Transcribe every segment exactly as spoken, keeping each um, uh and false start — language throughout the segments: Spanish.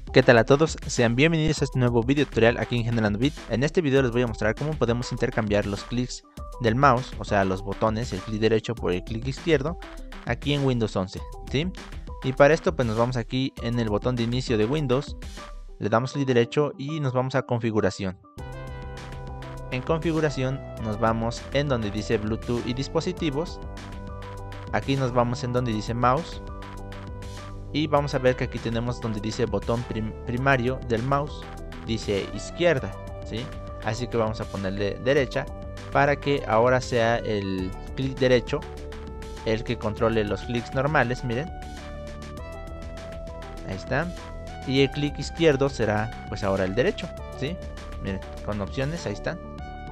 ¿Qué tal a todos? Sean bienvenidos a este nuevo video tutorial aquí en Generando Bit. En este video les voy a mostrar cómo podemos intercambiar los clics del mouse, o sea los botones, el clic derecho por el clic izquierdo, aquí en Windows once, ¿sí? Y para esto pues nos vamos aquí en el botón de inicio de Windows, le damos clic derecho y nos vamos a configuración. En configuración nos vamos en donde dice Bluetooth y dispositivos, aquí nos vamos en donde dice mouse. Y vamos a ver que aquí tenemos donde dice botón prim primario del mouse, dice izquierda, ¿sí? Así que vamos a ponerle derecha para que ahora sea el clic derecho el que controle los clics normales, miren. Ahí está. Y el clic izquierdo será pues ahora el derecho, ¿sí? Miren, con opciones, ahí están.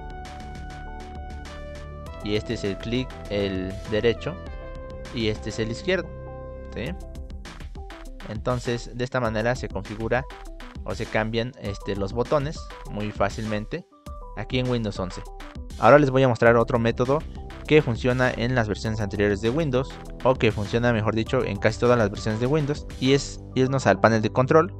Y este es el clic, el derecho, y este es el izquierdo, ¿sí? Entonces de esta manera se configura o se cambian este, los botones muy fácilmente aquí en Windows once. Ahora les voy a mostrar otro método que funciona en las versiones anteriores de Windows, o que funciona mejor dicho en casi todas las versiones de Windows, y es irnos al panel de control.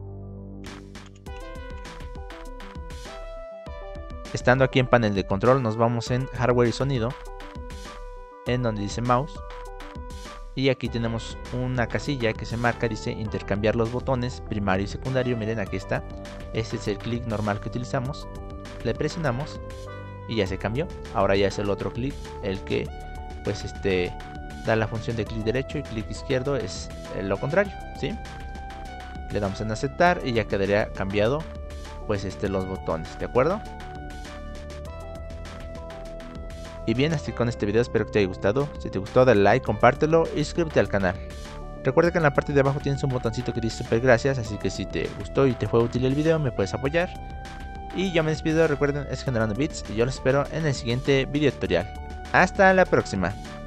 Estando aquí en panel de control nos vamos en hardware y sonido, en donde dice mouse. Y aquí tenemos una casilla que se marca, dice intercambiar los botones primario y secundario. Miren, aquí está. Este es el clic normal que utilizamos. Le presionamos y ya se cambió. Ahora ya es el otro clic el que pues este da la función de clic derecho, y clic izquierdo es lo contrario, ¿sí? Le damos en aceptar y ya quedaría cambiado pues este los botones, ¿de acuerdo? Y bien, así con este video espero que te haya gustado. Si te gustó dale like, compártelo y suscríbete al canal. Recuerda que en la parte de abajo tienes un botoncito que dice super gracias, así que si te gustó y te fue útil el video me puedes apoyar. Y yo me despido, recuerden, es Generando Bits y yo los espero en el siguiente video tutorial. Hasta la próxima.